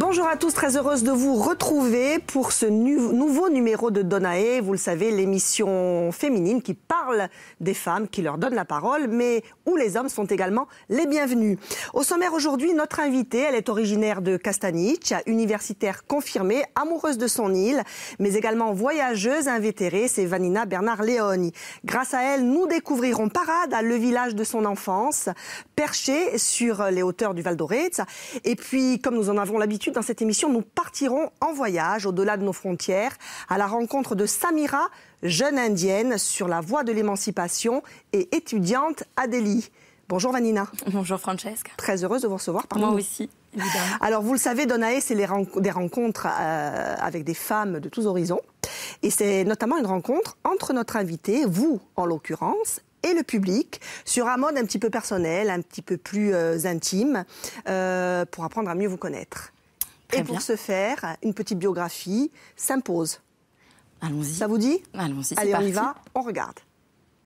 Bonjour à tous, très heureuse de vous retrouver pour ce nouveau numéro de Donae. Vous le savez, l'émission féminine qui parle des femmes, qui leur donne la parole, mais où les hommes sont également les bienvenus. Au sommaire aujourd'hui, notre invitée, elle est originaire de Castaniche, universitaire confirmée, amoureuse de son île, mais également voyageuse invétérée, c'est Vanina Bernard-Leoni. Grâce à elle, nous découvrirons Parada, le village de son enfance, perché sur les hauteurs du Val d'Orez. Et puis, comme nous en avons l'habitude, dans cette émission, nous partirons en voyage au-delà de nos frontières à la rencontre de Samira, jeune indienne sur la voie de l'émancipation et étudiante à Delhi. Bonjour Vanina. Bonjour Francesca. Très heureuse de vous recevoir parmi nous. Moi aussi, évidemment. Alors vous le savez, Donae, c'est des rencontres avec des femmes de tous horizons. Et c'est notamment une rencontre entre notre invitée, vous en l'occurrence, et le public, sur un mode un petit peu personnel, un petit peu plus intime, pour apprendre à mieux vous connaître. Et pour ce faire, une petite biographie s'impose. Allons-y. Ça vous dit? Allons-y, c'est Allez, parti. on y va, on regarde.